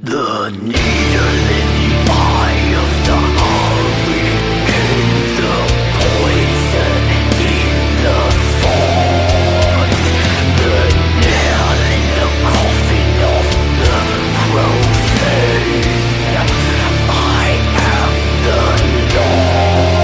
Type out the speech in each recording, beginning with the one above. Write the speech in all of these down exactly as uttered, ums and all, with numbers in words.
The needle in the eye of the hurricane, the poison in the fog, the nail in the coffin of the profane. I am the Lord.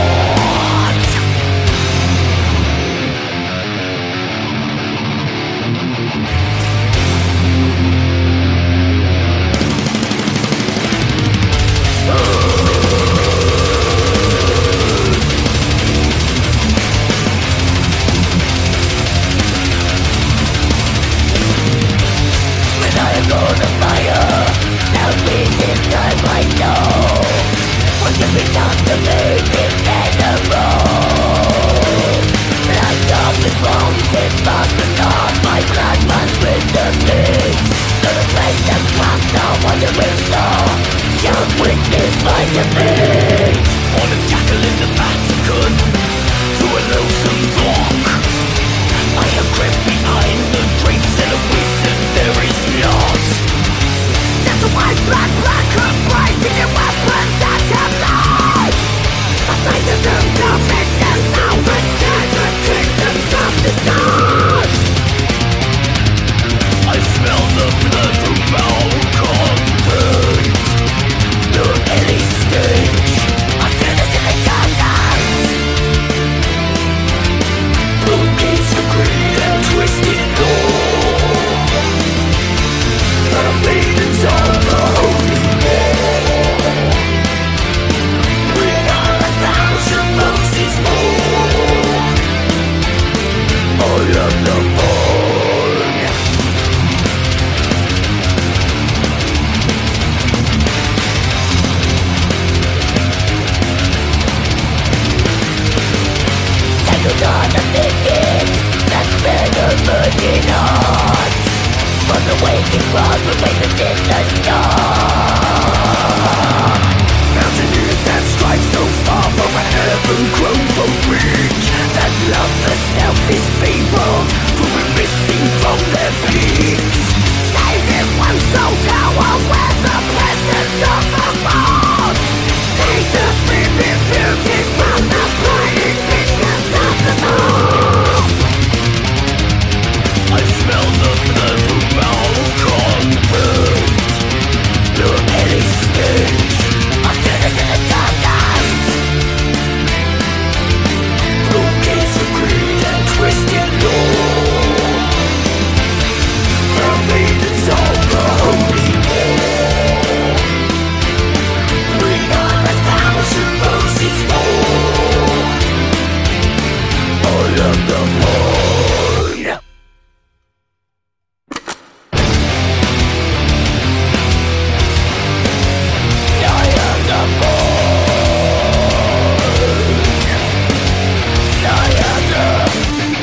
Witness my defeat. On a jackal in the Vatican, to a loathsome flock. I have crept behind the drapes and a wizard there is not. That's a white black black embracing your weapons that have light. I fight the zoom dominions over desert kingdoms of the dark. I smell the blood from malcontent. The Ellie stage, I feel this in the dozens. Blue gates for greed and twisted law. The maidens of the holy war. Bring on a thousand Moses more. I am the born. On the thicket that's been a virgin heart. From the waking cross will wake the distant dawn. Mountaineers that strive so far from a heaven grown for weak, that love the self is fabled, to be missing from their peaks. Saving one soul tower with the presence of the moon. Jesus beaming beauty from the burning fingers of the moon. I smell the blood of malcontent. The Ellie stage, I feel this in the dozens. Blue gates of greed and twisted law. The maidens of the holy war. Bring on a thousand Moses more. I am the born. I am the born. I am the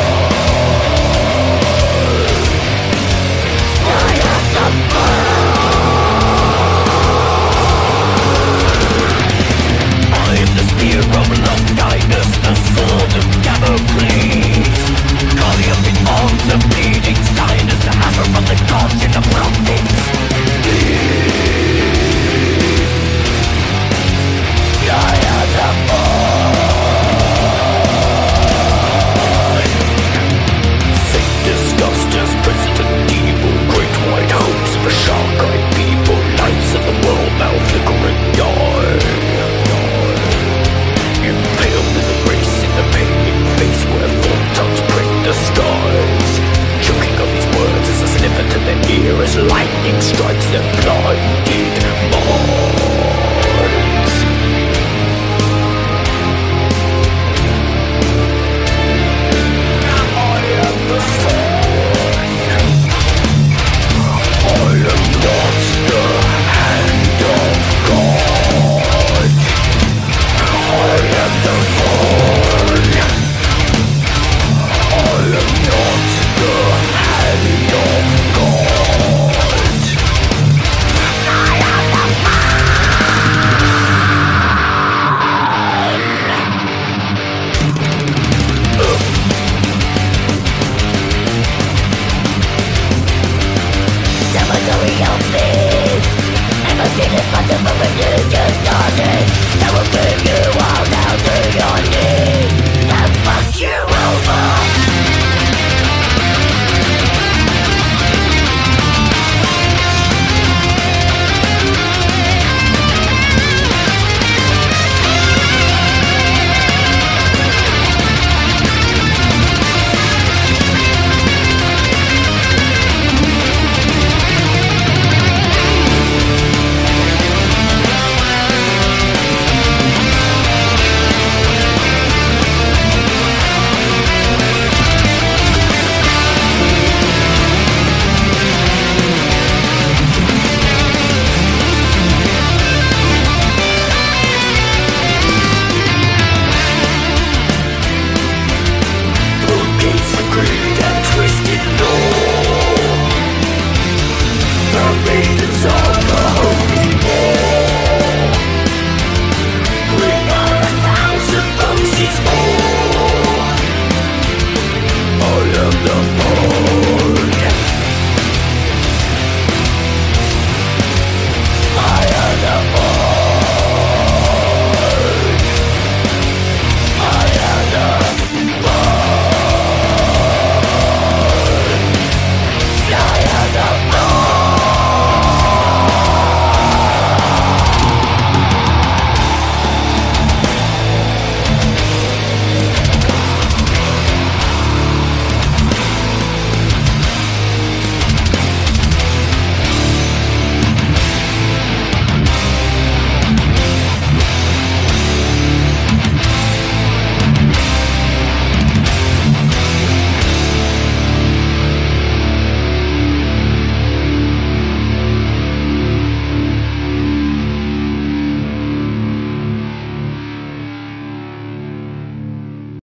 born. I am the born. I am the spear of Longinus, the sword of Damocles. Calling up in arms of bleeding Zionist, the hammer of the gods and the prophets. I am the born. Saint Disgustus, President Evil, great white hopes for shark-eyed people, lights of the world now flickering yard. Impaled in the race, in the painting face where full tongues prick the skies. Choking on these words as a sniff into their ear as lightning strikes their blind ear.